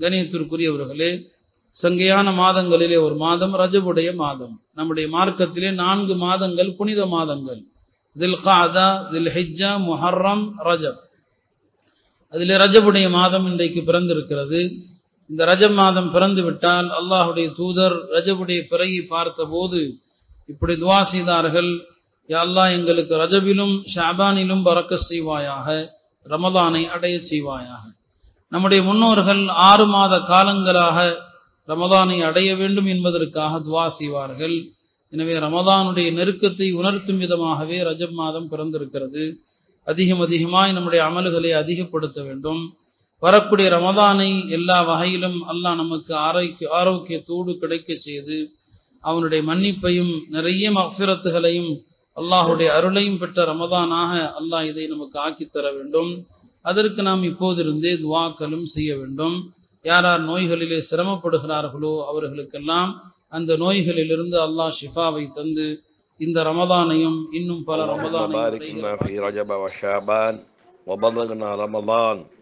கணியத்திற்குரியவர்களே, சங்கையான மாதங்களிலே ஒரு மாதம் ரஜபுடைய மாதம். நம்முடைய மார்க்கத்திலே 4 மாதங்கள் புனித மாதங்கள்: தில்காதா, தில்ஹிஜ்ஜா, முஹர்ரம், ரஜப். அதிலே ரஜபுடைய மாதம் இன்றைக்கு பிறந்திருக்கிறது. இந்த ரஜப் மாதம் பிறந்து விட்டால் அல்லாஹுடைய தூதர் ரஜபுடைய பிறையை பார்த்தபோது இப்படி துவா செய்தார்கள்: யா அல்லாஹ், எங்களுக்கு ரஜபிலும் ஷாபானிலும் பரக்கத் செய்வாயாக, ரமதானை அடைய செய்வாயாக. நம்முடைய முன்னோர்கள் 6 மாத காலங்களாக ரமதானை அடைய வேண்டும் என்பதற்காக துவா செய்வார்கள். எனவே ரமதானுடைய நெருக்கத்தை உணர்த்தும் விதமாகவே ரஜப் மாதம் பிறந்திருக்கிறது. அதிகமாய் நம்முடைய அமல்களை அதிகப்படுத்த வேண்டும். வரக்கூடிய ரமதானை எல்லா வகையிலும் அல்லாஹ் நமக்கு ஆரோக்கியத்தோடு கிடைக்க செய்து அவனுடைய மன்னிப்பையும் நிறைய மஃபிரத்துகளையும் அல்லாஹுடைய அருளையும் பெற்ற ரமதானாக அல்லாஹ் இதை நமக்கு ஆக்கித்தர வேண்டும். அதற்கு நாம் இப்போதிருந்தே துவாக்களும் செய்ய வேண்டும். யார் யார் நோய்களிலே சிரமப்படுகிறார்களோ அவர்களுக்கெல்லாம் அந்த நோய்களிலிருந்து அல்லாஹ் ஷிஃபாவை தந்து இந்த ரமதானையும் இன்னும் பல ரமதானையும்